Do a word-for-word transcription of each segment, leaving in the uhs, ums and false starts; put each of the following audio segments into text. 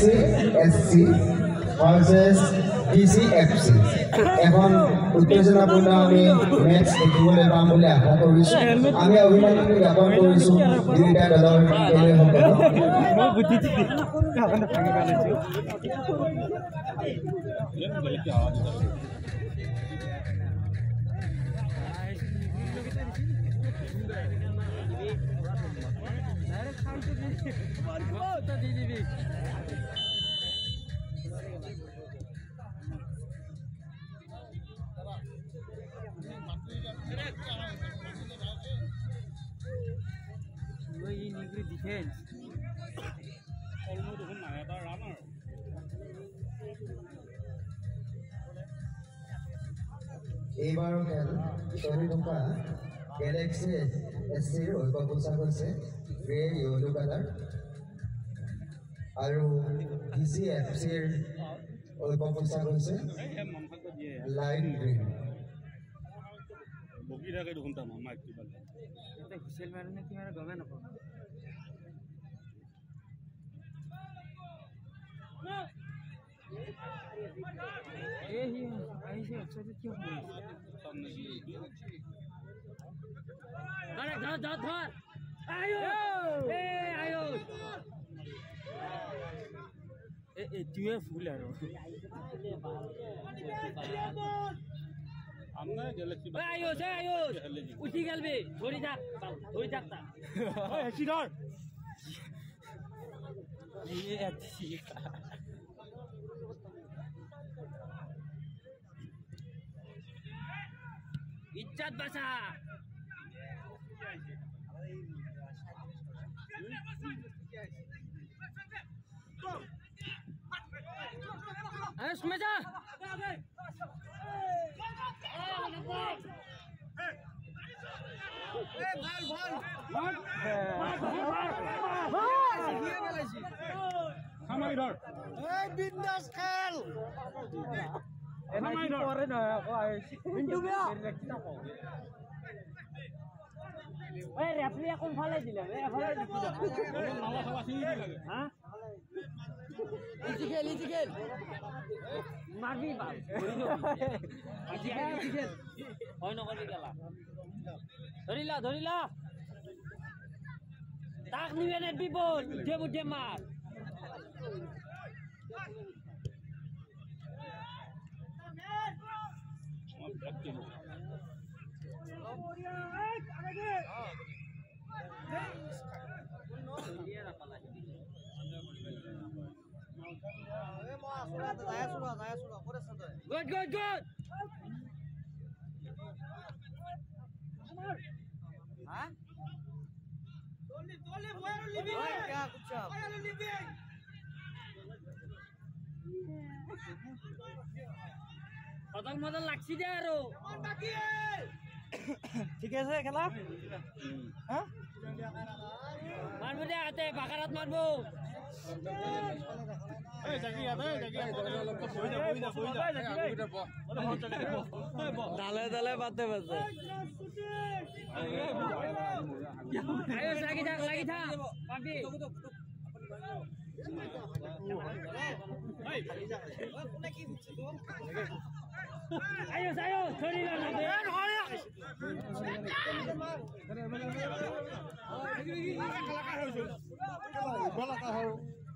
Galaxy S C versus D C F C এখন উত্তেজনাপূৰ্ণ আমি মেচ দেখিবলৈ পাম বুলি আশা কৰিছোঁ আমি অভিনন্দন জ্ঞাপন কৰিছোঁ দুয়োটা দলৰ খেলুৱৈসকলক Defense. Almost one night or runner. এইবাৰৰ খেল চলি থকা গেলেক্সি এছ চিৰ ঐক্য পোচাক হৈছে গ্ৰে য়েলো কালাৰ আৰু ডি চি এফ চিৰ ঐক্য পোচাক হৈছে লাইট গ্ৰীণ বগি থাকে দেখোন তাৰ মাইক কিবা এটা হুইসেল মারনে কি মারে গমে না পাবো এ হি আইছে একসাথে কি হবে সামনে গিয়ে আরে ধর ধর ধর আয়ো এ আয়ো এ এ তুই ফুল আর আমরা গ্যালাক্সি আয়ো আয়ো উঠি গেলবে ধরি থাক ধরি থাক তা ওই হেসি ধর ये अच्छी इज्जत बचा अरे उसमें जा সামাই ধর এই বিন্দাস খেল এনাই পরে না মিন্টু মিয়া ওই রেফারি কোন ফালে দিলে এ ফালে দিছিল নালা খাওয়া সিনি লাগে হ্যাঁ ইজি খেল ইজি খেল মারবি বাল ইজি খেল ইজি খেল হয় নকলি গেলা ধরিলা ধরিলা তাক নিবে না বিপদ উঠে উঠে মার Good, good, good. Hah? Toli, toli, voy a living. क्या कुछ? Voy a living. पतंग मदन लाक्षी दे यारो। ठीक है से खेला? हाँ? मार मुझे आते बाकारात मार बो। এই জাগি আদে জাগি আদে বই না বই না বই না জাগি বো দালে দালে বাতে বাতে আয়ো লাগি থাক লাগি থাক পাবি আয়ো আয়ো ছড়ি না বে বলা হল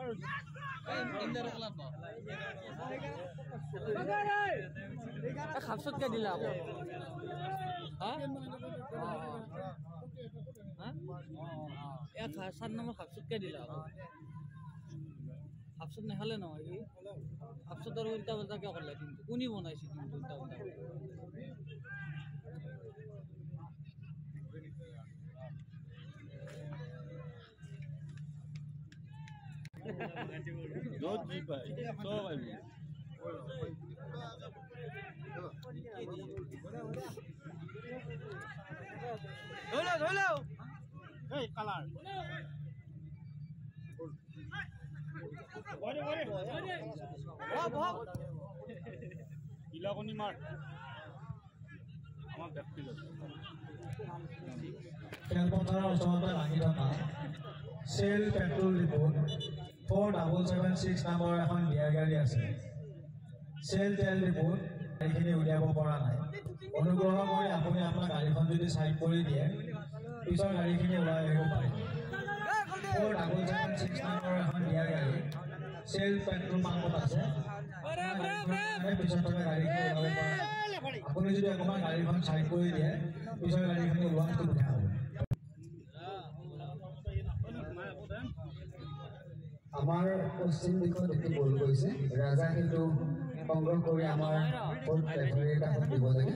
খাপসত কে দিলা হ্যাঁ এক সাত নম্বর খাপসত কে দিলা খাপসত নেখালে নহয় কি খাপসতৰ উল্টা উল্টা কে করলা কিন্তু কোনি বনাইছে কিন্তু উল্টা উল্টা রোজ জি ভাই সব আইবো ধরো ধরো এই কালার বড় বড় ভাগ ভাগ ইলাকনি মার আমার ব্যক্তিগত খেলপথাৰৰ ওচৰতে লাগি থকা চেল পেট্ৰল ডিপোত ফ'ৰ ডাবল ছেভেন ছিক্স নামৰ এখন বিয়া গাড়ী আছে চেল তেল ডিপুত গাড়ীখিনি উলিয়াব পৰা নাই অনুগ্ৰহ কৰি আপুনি আপোনাৰ গাড়ীখন যদি চাইড কৰি দিয়ে পিছৰ গাড়ীখিনি ওলাই আহিব পাৰে ফ'ৰ ডাবল ছেভেন ছিক্স নামৰ এখন বিয়া গাড়ী চেল পেট্ৰল পাম্পত আছে পিছত থকা গাড়ীখিনি ওলাব পৰা আপুনি যদি অকণমান গাড়ীখন চাইড কৰি দিয়ে পিছৰ গাড়ীখিনি ওলোৱাত সুবিধা হ'ব আমাৰ পশ্চিম দিশত এটি বল গৈছে ৰাজা কিন্তু সংগ্ৰহ কৰি আমাৰ ৰেফাৰীৰ কাষত দিব লাগে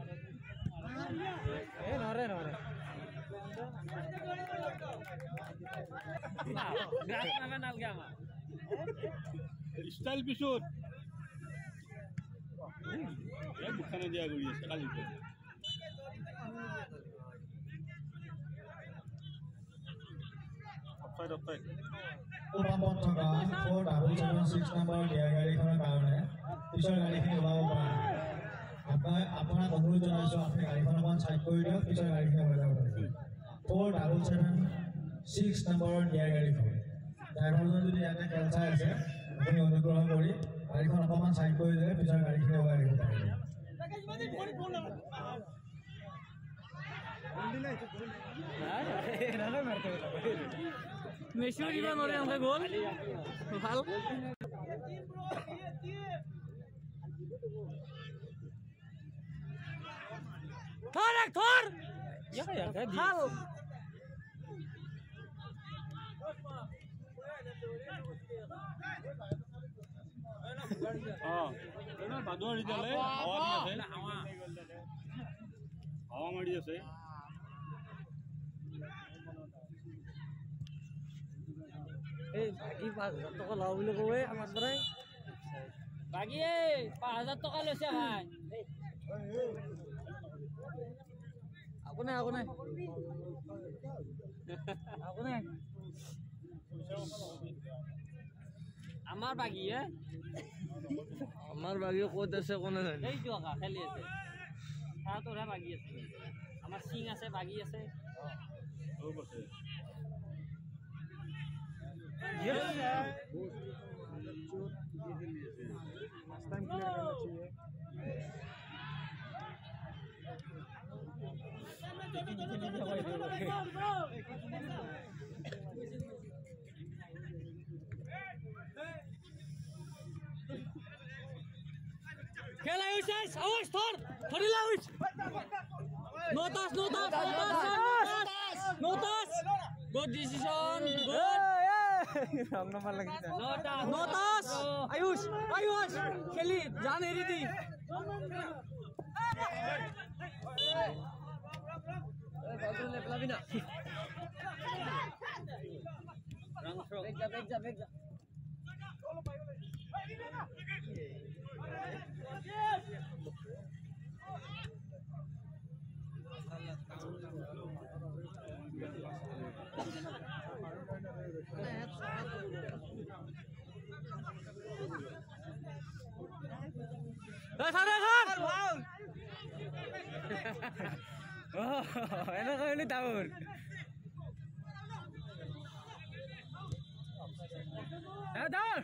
ষ্টাইল পিছত খানা দিয়া কৰি আছে কালি পাম্পত থকা four double seven six number বিয়া গাড়ীখনৰ কাৰণে পিছৰ গাড়ীখিনি ওলাব পৰা নাই আপোনাৰ আপোনাক অনুৰোধ জনাইছোঁ আপুনি গাড়ীখন অকণমান চাইড কৰি দিয়ক পিছৰ গাড়ীখিনি ওলাই যাব পাৰিব ফ'ৰ ডাবল ছেভেন ছিক্স নম্বৰৰ বিয়া গাড়ীখন ড্ৰাইভাৰজন যদি ইয়াতে তেল চাই আছে আপুনি অনুগ্ৰহ কৰি গাড়ীখন অকণমান চাইড কৰি দিলে পিছৰ গাড়ীখিনি ওলাই আহিব পাৰিব মেছিও দিব নোৱাৰে এনেকৈ গ'ল ভাল ধৰ এক ধৰ ভাল বাদুৱা দিলে হাৱা দি আছে হাৱা মাৰি আছে এই বাকী পাঁচ হাজাৰ টকা লওঁ বুলি কবে আমাৰ পৰাই বাকী এই পাঁচ হাজাৰ টকা লৈছে ভাই আপুনি আপুনি আপুনি আমাৰ বাগী হে আমাৰ বাগী ক'ত আছে কোনে জানে এই টকা খেলি আছে তাতোৰে বাগী আছে আমাৰ সিং আছে বাগী আছে চব আছে খেলা হৈছে আউট ধৰ ধৰিলা আউট নটাস নটাস নটাস নটাস good decision good wrong number লাগিছে নটাস নটাস আয়ুষ আয়ুষ খেলি জান এৰি দি বলটো লেপলাবি না রং থ্রো বেক যা বেক যা বেক যা enak kali tahun eh tahun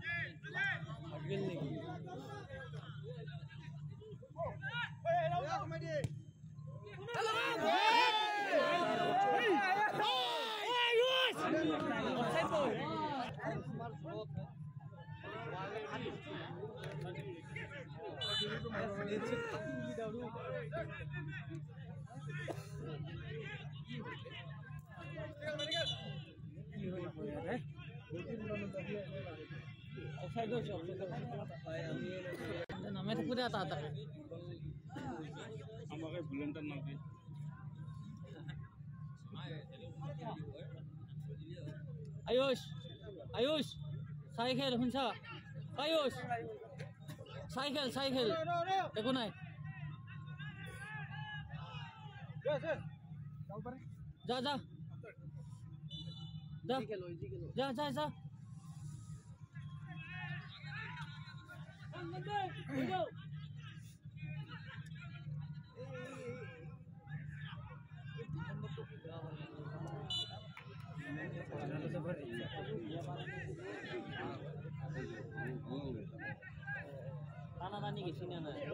namanya tuh kuda tata আমাকে ভুলেন্টার নাম কি Ayush Ayush cycle শুনছা Ayush cycle cycle দেখো নাই যা যা যা যা যা যা টানা টানি গেছি না নাই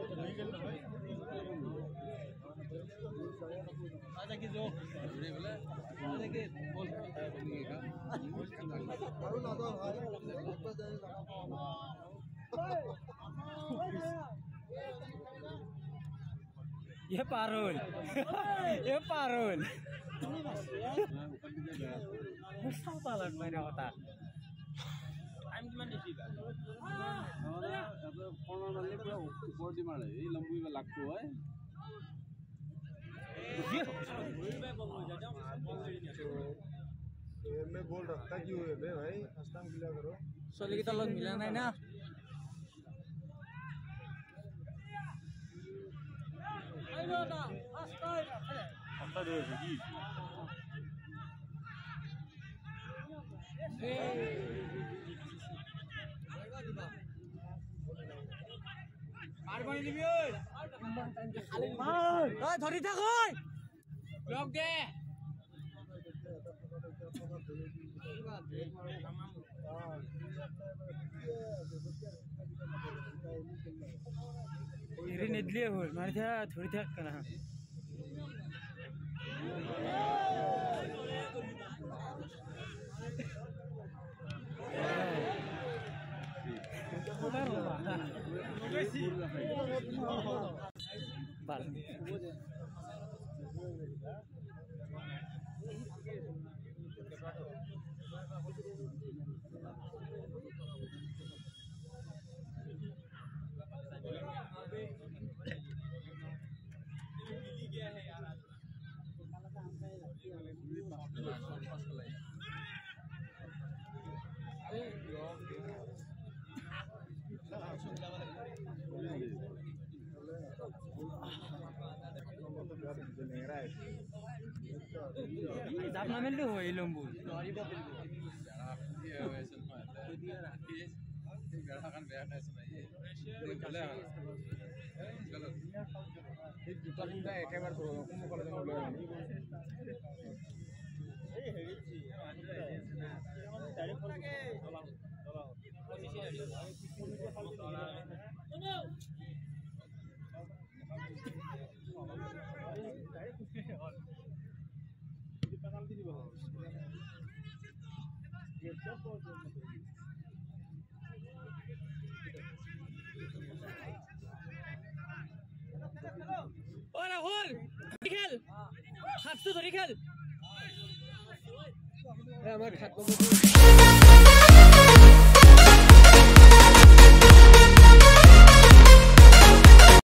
ये पारुल ये Parul apa lah main otak time কিমান দিছি ওপৰ দি মাৰে এই লম্বু লাগটো হয় मैं बोल रखता क्यों है बे भाई हस्ताम गिला करो सोली की तो लोग मिला नहीं ना ধরি থাক লগ দে इरी निदली हो मार था थोड़ी था कना बाल Zap na melu ho ilombu. Ora hol খেল হাতটো ধৰি খেল এ আমাৰ খাত